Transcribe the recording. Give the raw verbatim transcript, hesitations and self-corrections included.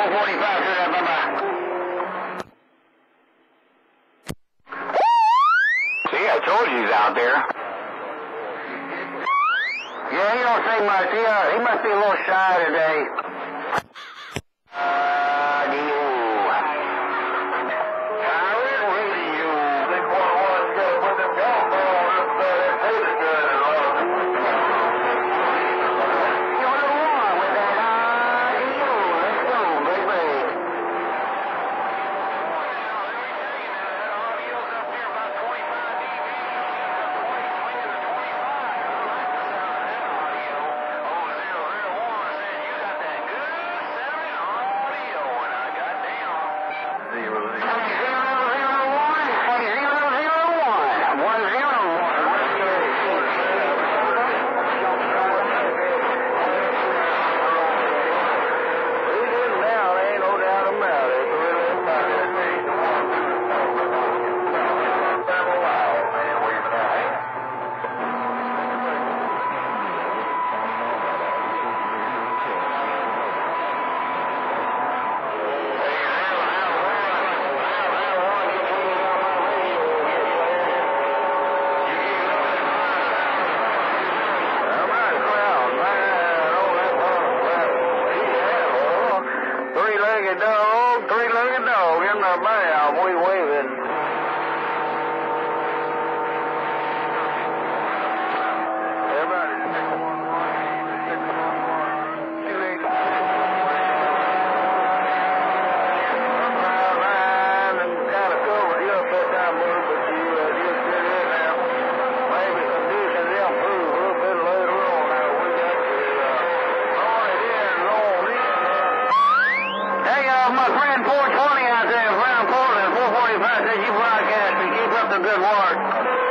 four forty-five, sir. Bye-bye. See, I told you he's out there. Yeah, he don't say much. He, uh, he must be a little shy today. three-legged dog, three-legged dog in the bow, we waving. Everybody, six one one, six one one, two eight line and kind of covered you up that time, buddy, but you uh, just get in now. Maybe conditions improve a little bit later on. Now we got to uh, on it in, on in. Hey, uh, my friend four twenty out there in Crown Portland, four forty-five says you broadcast and keep up the good work.